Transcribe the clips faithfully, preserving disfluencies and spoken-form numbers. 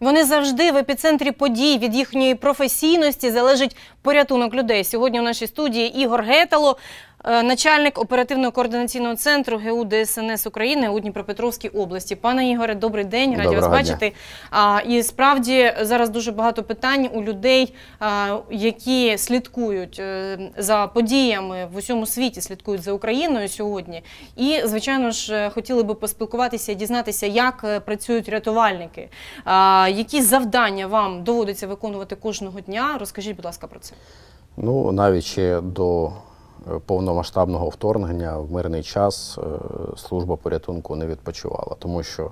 Вони завжди в епіцентрі подій. Від їхньої професійності залежить порятунок людей. Сьогодні у нашій студії Ігор Гетало, начальник оперативного координаційного центру ге у де ес ен ес України у Дніпропетровській області. Пане Ігоре, добрий день, раді вас бачити. А, і справді зараз дуже багато питань у людей, а, які слідкують за подіями в усьому світі, слідкують за Україною сьогодні. І, звичайно ж, хотіли би поспілкуватися і дізнатися, як працюють рятувальники. А, які завдання вам доводиться виконувати кожного дня? Розкажіть, будь ласка, про це. Ну, навіть ще до повномасштабного вторгнення в мирний час служба порятунку не відпочивала, тому що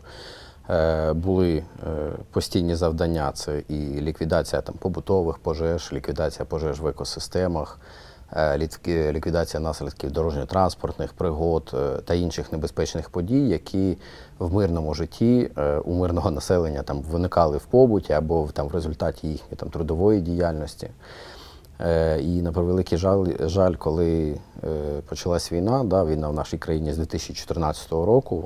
були постійні завдання, це і ліквідація там побутових пожеж, ліквідація пожеж в екосистемах, ліквідація наслідків дорожньо-транспортних пригод та інших небезпечних подій, які в мирному житті у мирного населення там виникали в побуті або там в результаті їхньої там трудової діяльності. І на превеликий жаль, жаль, коли е, почалась війна, да, війна в нашій країні з дві тисячі чотирнадцятого року,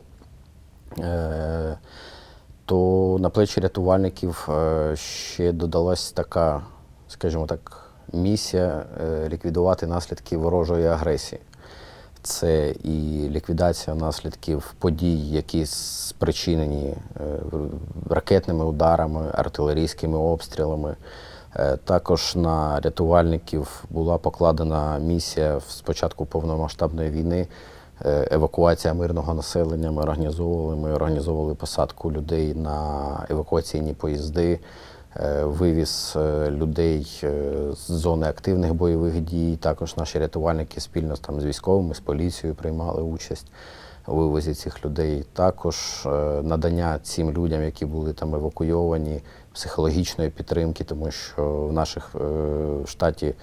е, то на плечі рятувальників е, ще додалась така, скажімо так, місія е, ліквідувати наслідки ворожої агресії. Це і ліквідація наслідків подій, які спричинені е, ракетними ударами, артилерійськими обстрілами. Також на рятувальників була покладена місія з початку повномасштабної війни, евакуація мирного населення. Ми організовували, ми організовували посадку людей на евакуаційні поїзди, вивіз людей з зони активних бойових дій. Також наші рятувальники спільно там, з військовими, з поліцією приймали участь у вивозі цих людей. Також надання цим людям, які були там евакуйовані, психологічної підтримки, тому що в наших в штаті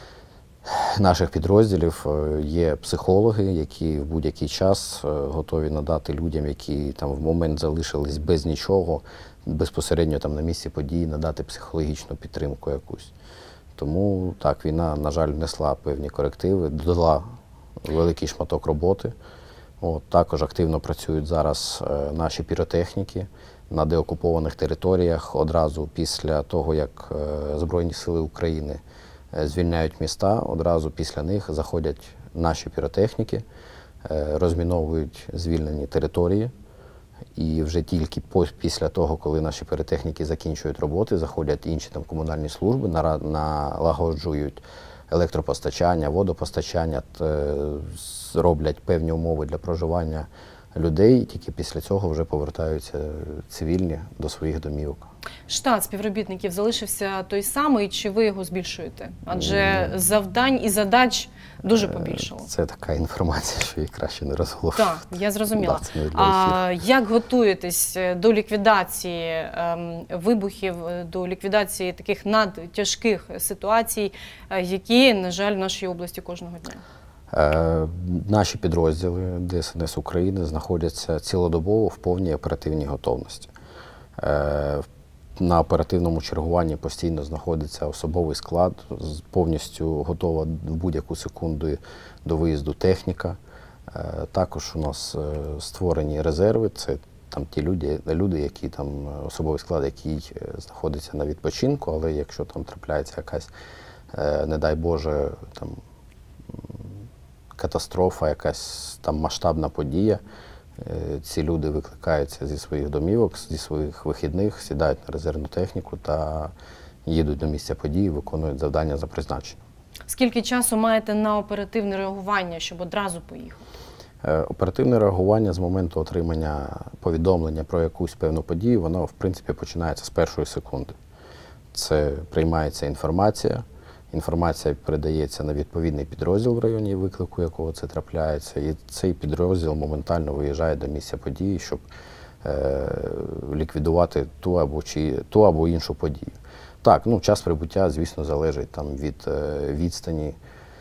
наших підрозділів є психологи, які в будь-який час готові надати людям, які там в момент залишились без нічого, безпосередньо там на місці події надати психологічну підтримку якусь. Тому так, війна, на жаль, внесла певні корективи, додала великий шматок роботи. От, також активно працюють зараз е, наші піротехніки на деокупованих територіях. Одразу після того, як е, Збройні сили України е, звільняють міста, одразу після них заходять наші піротехніки, е, розміновують звільнені території. І вже тільки після того, коли наші піротехніки закінчують роботи, заходять інші там комунальні служби, налагоджують електропостачання, водопостачання, роблять певні умови для проживання людей, і тільки після цього вже повертаються цивільні до своїх домівок. Штат співробітників залишився той самий, чи ви його збільшуєте? Адже завдань і задач дуже побільшало. Це така інформація, що її краще не розголошувати. Так, я зрозуміла. А як готуєтесь до ліквідації ем, вибухів, до ліквідації таких надтяжких ситуацій, які, на жаль, в нашій області кожного дня? Е, наші підрозділи де ес ен ес України знаходяться цілодобово в повній оперативній готовності. Е, на оперативному чергуванні постійно знаходиться особовий склад, повністю готова в будь-яку секунду до виїзду техніка. Е, також у нас створені резерви, це там ті люди, люди, які там, особовий склад, який знаходиться на відпочинку, але якщо там трапляється якась, е, не дай Боже, там, катастрофа, якась там масштабна подія, ці люди викликаються зі своїх домівок, зі своїх вихідних, сідають на резервну техніку та їдуть до місця події, виконують завдання за призначенням. Скільки часу маєте на оперативне реагування, щоб одразу поїхати? Оперативне реагування з моменту отримання повідомлення про якусь певну подію, воно, в принципі, починається з першої секунди. Це приймається інформація, інформація передається на відповідний підрозділ в районі виклику, якого це трапляється, і цей підрозділ моментально виїжджає до місця події, щоб е, ліквідувати ту або, чи, ту або іншу подію. Так, ну, час прибуття, звісно, залежить там, від е, відстані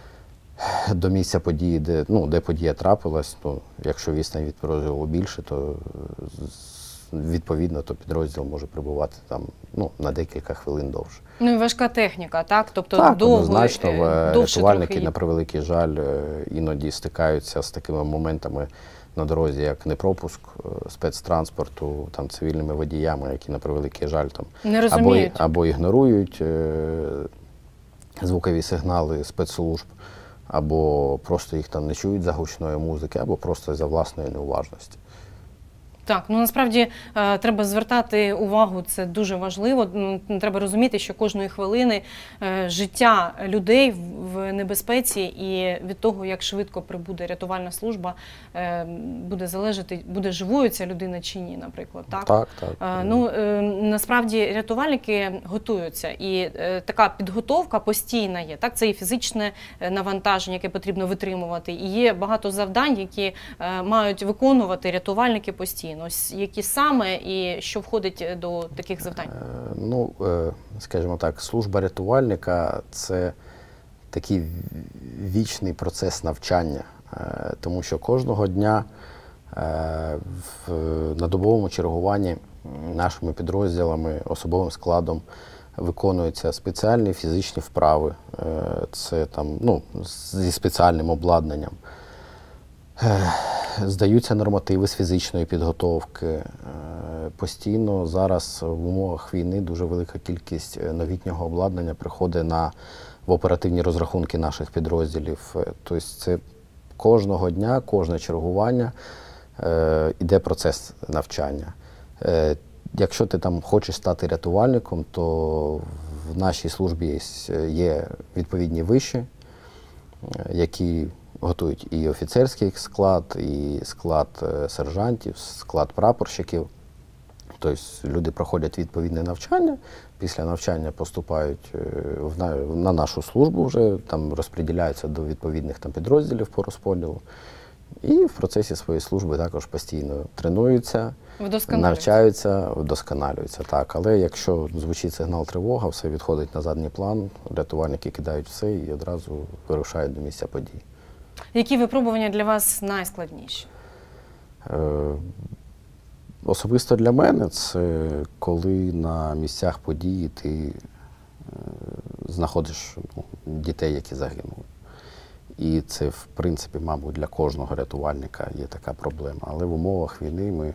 до місця події, де, ну, де подія трапилась. Ну, якщо відстань від підрозділу більше, то відповідно, то підрозділ може прибувати там, ну, на декілька хвилин довше. Ну і важка техніка, так? Тобто так, довго, однозначно, довше рятувальники, трохи... на превеликий жаль, іноді стикаються з такими моментами, на дорозі як непропуск е, спецтранспорту, там, цивільними водіями, які, на превеликий жаль, там, Не або, розуміють. або ігнорують е, звукові сигнали спецслужб, або просто їх там не чують за гучної музики, або просто за власної неуважності. Так, ну насправді е, треба звертати увагу, це дуже важливо. М, Треба розуміти, що кожної хвилини е, життя людей в- в небезпеці, і від того, як швидко прибуде рятувальна служба, е, буде залежати, буде живою ця людина чи ні, наприклад. Так, Так, так. Е, Ну, е, насправді рятувальники готуються, і е, така підготовка постійна є. Так, це і фізичне е, навантаження, яке потрібно витримувати, і є багато завдань, які е, мають виконувати рятувальники постійно. Ось які саме і що входить до таких завдань? Е, Ну, е, скажімо так, служба рятувальника – це такий вічний процес навчання, е, тому що кожного дня е, в, на добовому чергуванні нашими підрозділами, особовим складом виконуються спеціальні фізичні вправи, е, це там, ну, зі спеціальним обладнанням. Е, Здаються нормативи з фізичної підготовки. Е, Постійно зараз в умовах війни дуже велика кількість новітнього обладнання приходить на, в оперативні розрахунки наших підрозділів. Е, Тобто це кожного дня, кожне чергування е, іде процес навчання. Е, Якщо ти там хочеш стати рятувальником, то в нашій службі є відповідні виші, які готують і офіцерський склад, і склад е, сержантів, склад прапорщиків. Тобто люди проходять відповідне навчання, після навчання поступають е, в на, на нашу службу вже, там розподіляються до відповідних там, підрозділів по розподілу. І в процесі своєї служби також постійно тренуються, Вдосконалюються. навчаються, вдосконалюються. Так. Але якщо звучить сигнал тривога, все відходить на задній план, рятувальники кидають все і одразу вирушають до місця події. Які випробування для вас найскладніші? Е, Особисто для мене це коли на місцях події ти е, знаходиш ну, дітей, які загинули. І це, в принципі, мабуть, для кожного рятувальника є така проблема. Але в умовах війни ми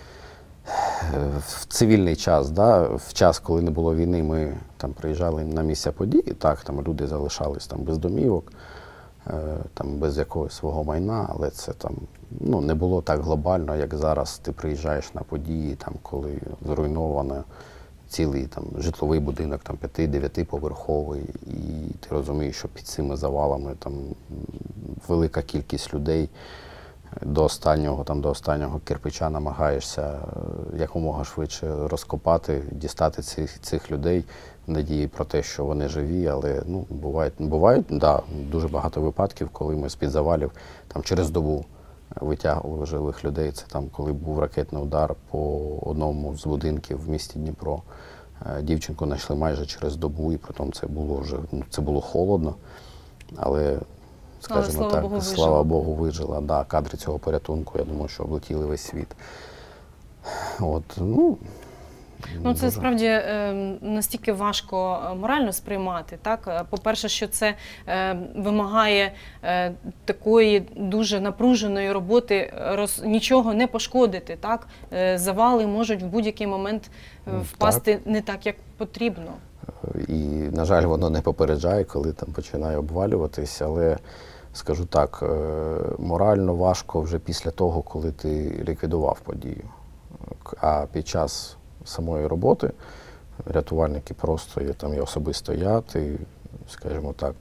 в цивільний час, да, в час, коли не було війни, ми там приїжджали на місця події, так, там люди залишались там без домівок, там без якогось свого майна, але це там ну, не було так глобально, як зараз ти приїжджаєш на події, там, коли зруйновано цілий там, житловий будинок, там, п'яти-дев'ятиповерховий, і ти розумієш, що під цими завалами там, велика кількість людей, до останнього, там, до останнього кирпича намагаєшся якомога швидше розкопати, дістати цих, цих людей в надії про те, що вони живі, але ну, бувають, бувають да, дуже багато випадків, коли ми з-під завалів там, через добу витягували живих людей. Це там, коли був ракетний удар по одному з будинків в місті Дніпро. Дівчинку знайшли майже через добу, і притом це було вже ну, це було холодно, але скажімо слава так, Богу, слава вижила. Богу, вижила. Да, кадри цього порятунку, я думаю, що облетіли весь світ. От, ну, Ну, це дуже. справді е, настільки важко е, морально сприймати. Так? Е, По-перше, що це е, вимагає е, такої дуже напруженої роботи, роз, нічого не пошкодити. Так? Е, завали можуть в будь-який момент е, Ну, впасти не так, як потрібно. І, на жаль, воно не попереджає, коли там починає обвалюватись, але скажу так, е, морально важко вже після того, коли ти ліквідував подію. А під час самої роботи рятувальники просто є там і особисто я, ти, скажімо так,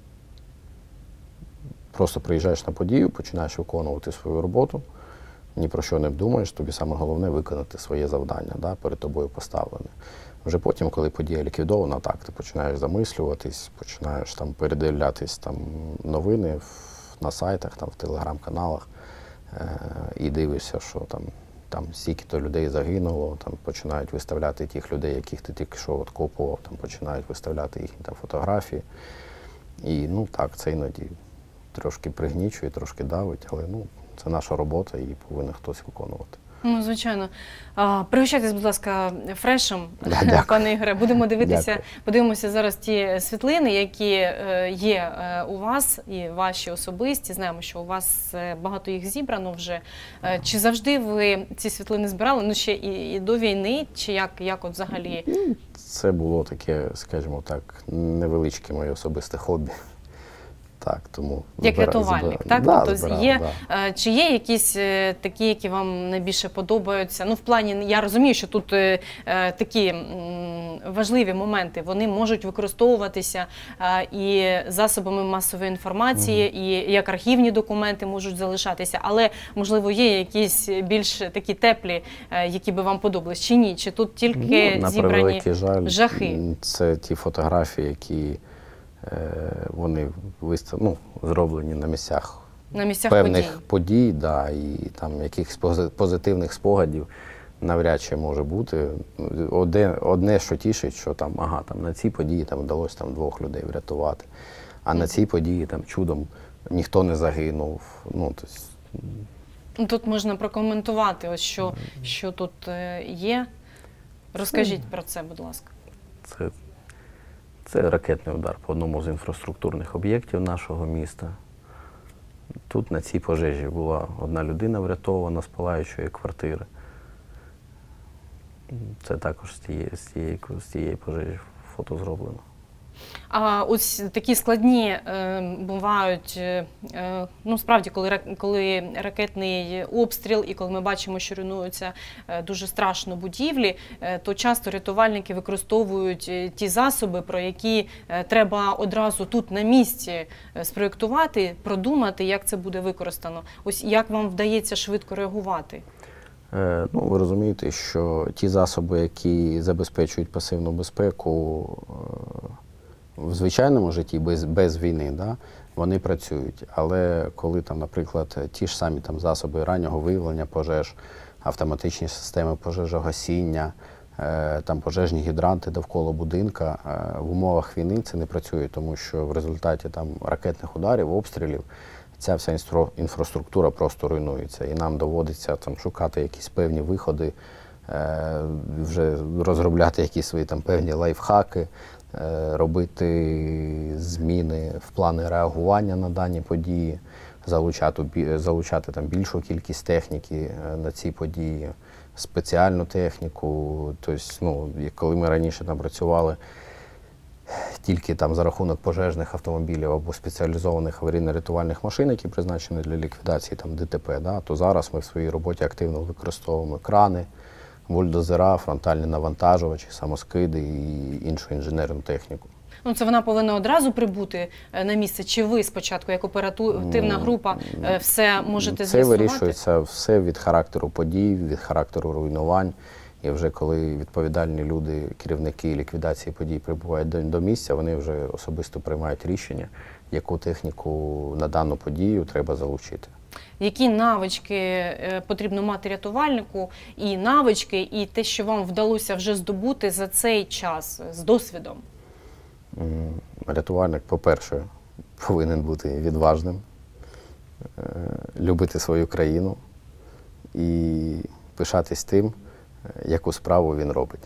просто приїжджаєш на подію, починаєш виконувати свою роботу, ні про що не думаєш, тобі саме головне виконати своє завдання, да, перед тобою поставлене. Вже потім, коли подія ліквідована, так, ти починаєш замислюватись, починаєш там передивлятись там новини в, на сайтах, там, в телеграм-каналах е, і дивишся, що там Там стільки-то людей загинуло, там починають виставляти тих людей, яких ти тільки що откопував, там починають виставляти їхні там фотографії. І ну так, це іноді трошки пригнічує, трошки давить, але ну, це наша робота, її повинен хтось виконувати. Ну, звичайно. А, пригощайтесь, будь ласка, фрешем, Дякую. пане Ігоре. Будемо дивитися, Дякую. подивимося зараз ті світлини, які е, є е, у вас і ваші особисті. Знаємо, що у вас е, багато їх зібрано вже. Е, чи завжди ви ці світлини збирали? Ну, ще і, і до війни, чи як, як от взагалі? Це було таке, скажімо так, невеличке моє особисте хобі. Так, тому Як збира- рятувальник, збира- так? Да, Тобто збирав, є, да. е, чи є якісь е, такі, які вам найбільше подобаються? Ну, в плані, я розумію, що тут е, е, такі м, важливі моменти, вони можуть використовуватися е, і засобами масової інформації, і як архівні документи можуть залишатися, але, можливо, є якісь більш такі теплі, е, які би вам подобались, чи ні? Чи тут тільки Ну, на зібрані превеликий жаль, жахи? м, це ті фотографії, які е, вони вистав... ну, зроблені на місцях На місцях певних подій? подій, да, і там якихось пози- позитивних спогадів навряд чи може бути. Одне, одне що тішить, що там, ага, там на цій події там вдалося там двох людей врятувати, а на цій події там чудом ніхто не загинув. Ну, тобто, Ну, тут можна прокоментувати, ось що, що тут е, є. Розкажіть про це, будь ласка. Це, це ракетний удар по одному з інфраструктурних об'єктів нашого міста. Тут на цій пожежі була одна людина врятована з палаючої квартири. Це також з тієї, з тієї, з тієї пожежі фото зроблено. А ось такі складні е, бувають, е, е, ну справді, коли, рак- коли ракетний обстріл і коли ми бачимо, що руйнуються е, дуже страшно будівлі, е, то часто рятувальники використовують е, ті засоби, про які е, треба одразу тут на місці е, спроєктувати, продумати, як це буде використано. Ось як вам вдається швидко реагувати? Е, ну, ви розумієте, що ті засоби, які забезпечують пасивну безпеку е, в звичайному житті, без, без війни, да, вони працюють. Але коли, там, наприклад, ті ж самі там, засоби раннього виявлення пожеж, автоматичні системи пожежогасіння, е, там, пожежні гідранти довкола будинка, е, в умовах війни це не працює, тому що в результаті там, ракетних ударів, обстрілів, ця вся інстро- інфраструктура просто руйнується. І нам доводиться там, шукати якісь певні виходи, е, вже розробляти якісь свої там, певні лайфхаки, е, робити зміни в плани реагування на дані події, залучати, бі- залучати там, більшу кількість техніки е, на ці події, спеціальну техніку. Тобто, ну, як коли ми раніше там працювали тільки там за рахунок пожежних автомобілів або спеціалізованих аварійно-рятувальних машин, які призначені для ліквідації там, ДТП, да, то зараз ми в своїй роботі активно використовуємо крани, бульдозера, фронтальні навантажувачі, самоскиди і іншу інженерну техніку. Ну, це вона повинна одразу прибути е, на місце, чи ви спочатку, як оперативна група, е, все можете Це з'ясувати? вирішується все від характеру подій, від характеру руйнувань. І вже коли відповідальні люди, керівники ліквідації подій прибувають до, до місця, вони вже особисто приймають рішення, яку техніку на дану подію треба залучити. Які навички е, потрібно мати рятувальнику, і навички, і те, що вам вдалося вже здобути за цей час з досвідом? М, Рятувальник, по-перше, повинен бути відважним, е, любити свою країну і пишатись тим, яку справу він робить.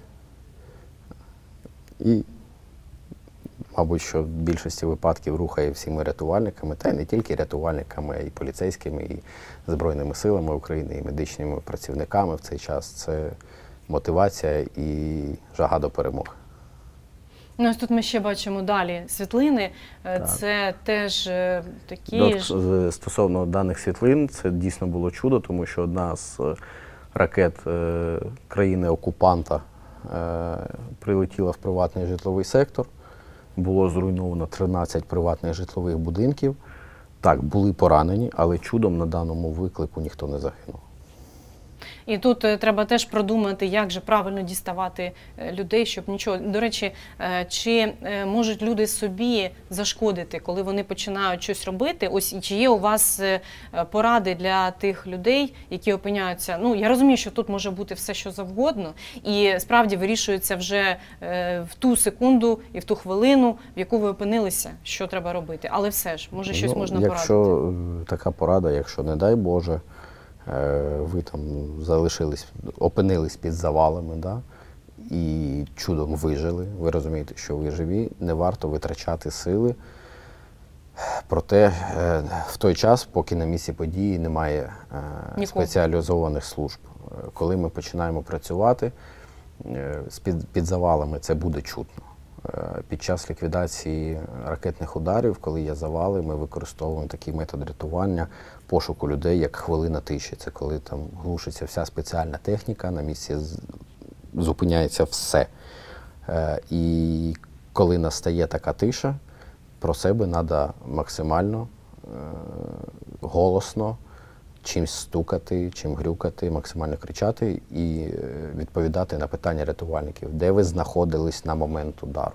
І, мабуть, що в більшості випадків рухає всіми рятувальниками, та й не тільки рятувальниками, а й поліцейськими, і Збройними силами України, і медичними працівниками в цей час. Це мотивація і жага до перемоги. Ну, ось тут ми ще бачимо далі світлини. Е, Так. Це теж е, такі От, ж... з- стосовно даних світлин, це дійсно було чудо, тому що одна з е, ракет е, країни-окупанта е, прилетіла в приватний житловий сектор. Було зруйновано тринадцять приватних житлових будинків. Так, були поранені, але чудом на даному виклику ніхто не загинув. І тут е, треба теж продумати, як же правильно діставати е, людей, щоб нічого. До речі, е, чи е, можуть люди собі зашкодити, коли вони починають щось робити? Ось і чи є у вас е, поради для тих людей, які опиняються? Ну, я розумію, що тут може бути все, що завгодно, і справді вирішується вже е, в ту секунду і в ту хвилину, в яку ви опинилися, що треба робити. Але все ж, може, щось Ну, можна якщо порадити. е, така порада, якщо, не дай Боже, ви там залишились, опинились під завалами, да? І чудом вижили, ви розумієте, що ви живі, не варто витрачати сили. Проте в той час, поки на місці події немає Нікого. спеціалізованих служб. Коли ми починаємо працювати під, під завалами, це буде чутно. Під час ліквідації ракетних ударів, коли є завали, ми використовуємо такий метод рятування, пошуку людей, як хвилина тиші. Це коли там глушиться вся спеціальна техніка, на місці зупиняється все. І коли настає така тиша, про себе треба максимально е, голосно, чимсь стукати, чим грюкати, максимально кричати і відповідати на питання рятувальників. Де ви знаходились на момент удару?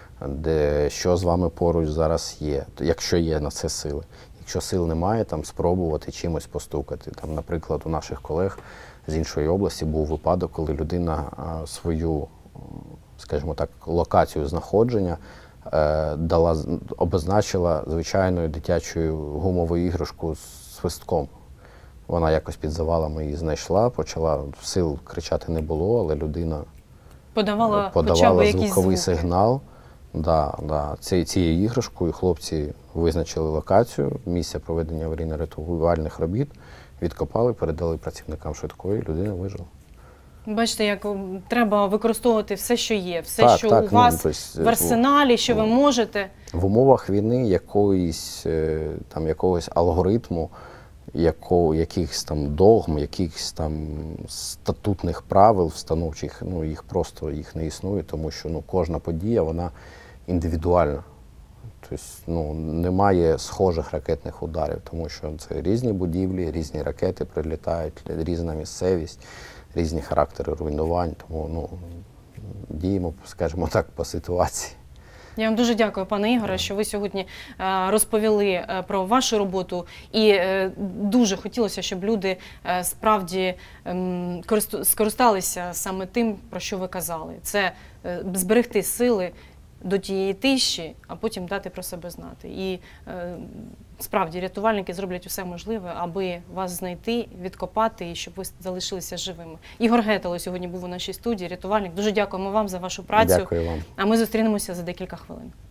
Де, що з вами поруч зараз є, якщо є на це сили. Якщо сил немає, там спробувати чимось постукати. Там, наприклад, у наших колег з іншої області був випадок, коли людина а, свою, скажімо так, локацію знаходження дала, обозначила звичайною дитячою гумовою іграшку з свистком. Вона якось під завалами її знайшла, почала, сил кричати не було, але людина подавала, подавала хоча б звуковий звуки. сигнал. Да, да. Ці, цією іграшкою хлопці визначили локацію, місце проведення аварійно-рятувальних робіт, відкопали, передали працівникам швидкої, людина вижила. Бачите, як треба використовувати все, що є, все, Так, що так, у ну, вас тобто, в арсеналі, що ви можете. В умовах війни якоїсь, там, якогось алгоритму, яко, якихось там догм, якихось там статутних правил встановчих, ну, їх просто їх не існує, тому що ну, кожна подія, вона індивідуальна. Тобто, ну, немає схожих ракетних ударів, тому що це різні будівлі, різні ракети прилітають, різна місцевість, різні характери руйнувань, тому ну, діємо, скажімо так, по ситуації. Я вам дуже дякую, пане Ігоре, що ви сьогодні розповіли про вашу роботу. І дуже хотілося, щоб люди справді скористалися саме тим, про що ви казали. Це зберегти сили до тієї тиші, а потім дати про себе знати. І справді рятувальники зроблять усе можливе, аби вас знайти, відкопати і щоб ви залишилися живими. Ігор Гетало сьогодні був у нашій студії, рятувальник. Дуже дякуємо вам за вашу працю. Дякую вам. А ми зустрінемося за декілька хвилин.